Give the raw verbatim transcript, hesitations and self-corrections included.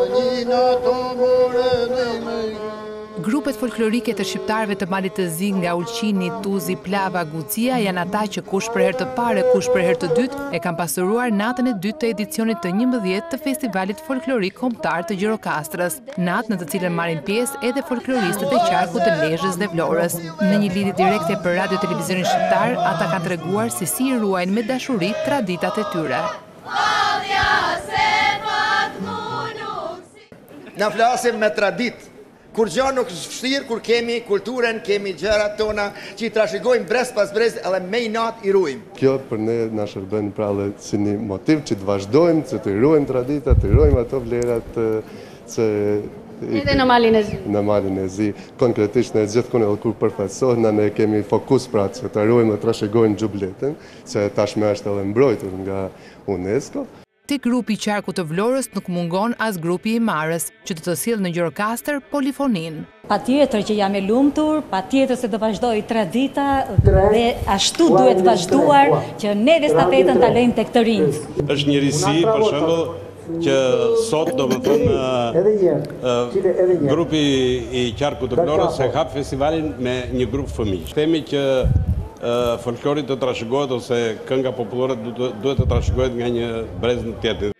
Grupet folklorike të shqiptarëve të malit të Zi nga Ulqini, Tuzi, Plava, Gucia janë ata që kush për herë të parë, kush për herë të dytë e kanë pasuruar natën e dytë të edicionit të njëmbëdhjetë të Festivalit Folklorik Kombëtar të Gjirokastrës, natë në të cilën marrin pjesë edhe folkloristët e qarkut të Lezhës dhe Vlorës. Në një lidhje direkte për Radio Televizionin Shqiptar, ata kanë treguar se si i ruajnë me dashuri traditat e tyre. Na flasim me tradit. Kur gjë nuk është vështirë, kur kemi kulturën, kemi gjërat tona që i trashëgojmë brez pas brez edhe me i natë i ruajmë. Kjo për ne na shërben prallë si një motiv që të vazhdojmë, që të ruajmë traditat, të ruajmë ato vlerat që edhe në malin e Zi. Në malin e Zi. Konkretisht ne gjithkund edhe kur përfaqësohen ne kemi fokus pra që të ruajmë dhe trashëgojmë xhubletën, që tashmë është edhe mbrojtur nga UNESCO. Te grupi i qarkut të Vlorës nuk mungon as grupi i Marës, që të të sjellë në Gjirokastër polifonin. Patjetër që jam e lumtur, patjetër se do vazhdoj tradita dhe ashtu duhet vazhduar që ne dhe stafetën ta lejmë tek të rinjt. Është një risi, për shembull, që sot do më thënë grupi i qarkut të Vlorës e hap festivalin me një grup fëmijë. Themi që folklorit të trashëgohet ose kënga popullore duhet të trashëgohet nga një brez në tjetër.